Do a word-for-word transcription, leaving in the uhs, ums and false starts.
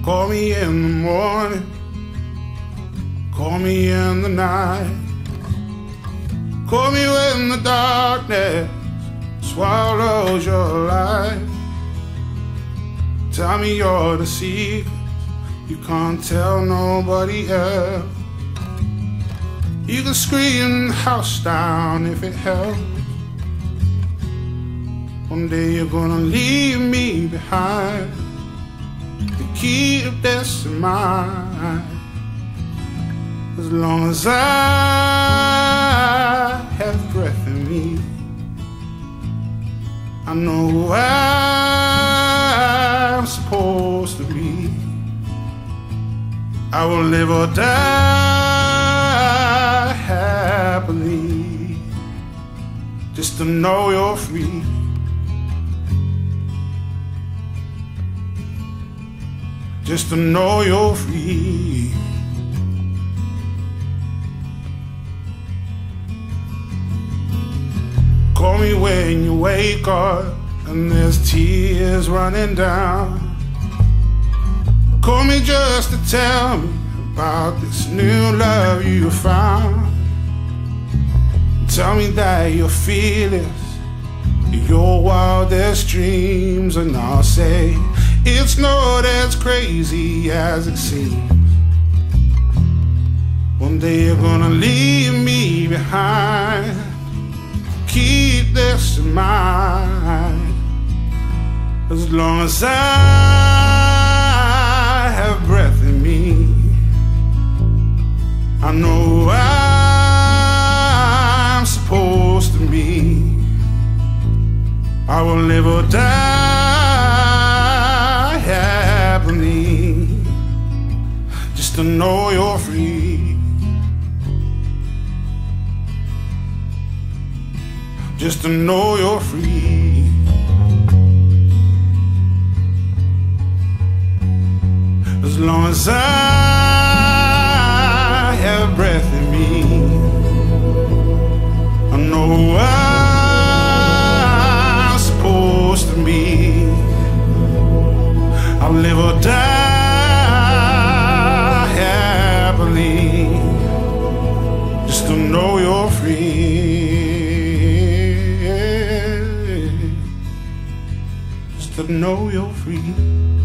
Call me in the morning, call me in the night, call me when the darkness swallows your life. Tell me you're the secret you can't tell nobody else. You can scream the house down if it helps. One day you're gonna leave me behind to keep this in mind. As long as I have breath in me, I know who I'm supposed to be. I will live or die happily, just to know you're free. Just to know you're free. Call me when you wake up and there's tears running down. Call me just to tell me about this new love you found. Tell me that you're fearless, your wildest dreams, and I'll say it's not as crazy as it seems. One day you're gonna leave me behind. Keep this in mind. As long as I have breath in me, I know who I'm supposed to be. I will live or die happily, just to know you're free. Just to know you're free. As long as I have breath in me, I know who I'm supposed to be. I'll live or die happily, just to know you're free. Just to know you're free.